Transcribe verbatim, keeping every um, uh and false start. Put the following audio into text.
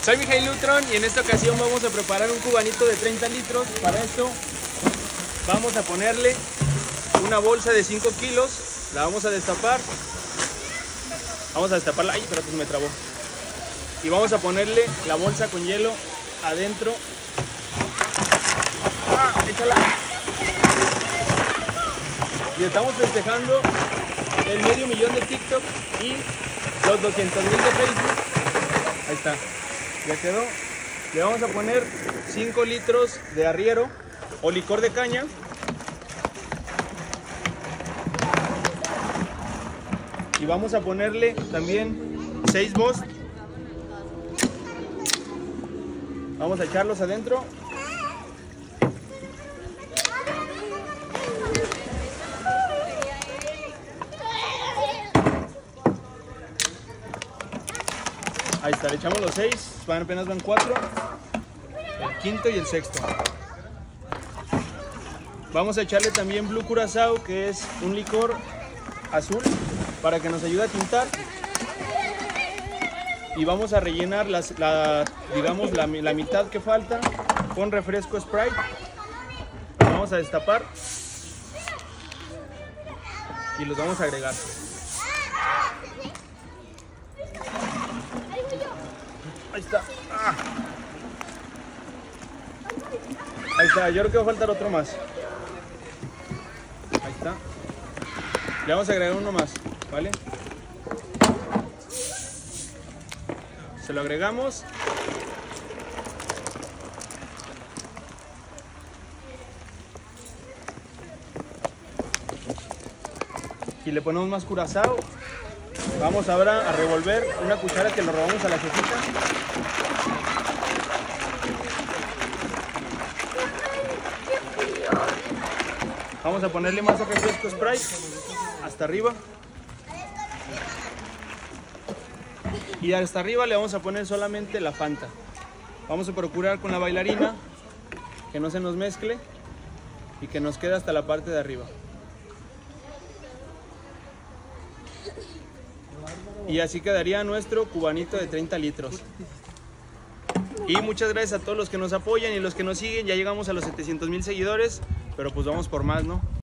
Soy Mijail Neutron y en esta ocasión vamos a preparar un cubanito de treinta litros. Para esto vamos a ponerle una bolsa de cinco kilos, la vamos a destapar. Vamos a destaparla, ay, espérate, me trabó. Y vamos a ponerle la bolsa con hielo adentro. Ah, échala. Y estamos festejando el medio millón de TikTok y los doscientos mil de Facebook. Ahí está, ya quedó. Le vamos a poner cinco litros de arriero o licor de caña. Y vamos a ponerle también seis Boss. Vamos a echarlos adentro. Ahí está, le echamos los seis, van, apenas van cuatro, el quinto y el sexto. Vamos a echarle también Blue Curazao, que es un licor azul, para que nos ayude a tintar. Y vamos a rellenar las, la, digamos la, la mitad que falta con refresco Sprite. Lo vamos a destapar y los vamos a agregar. Ahí está. Ah. Ahí está, yo creo que va a faltar otro más. Ahí está. Le vamos a agregar uno más, ¿vale? Se lo agregamos. Y le ponemos más curazao. Vamos ahora a revolver una cuchara que lo robamos a la jefita. Vamos a ponerle más refresco Sprite hasta arriba. Y hasta arriba le vamos a poner solamente la Fanta. Vamos a procurar con la bailarina que no se nos mezcle y que nos quede hasta la parte de arriba. Y así quedaría nuestro cubanito de treinta litros. Y muchas gracias a todos los que nos apoyan y los que nos siguen. Ya llegamos a los setecientos mil seguidores, pero pues vamos por más, ¿no?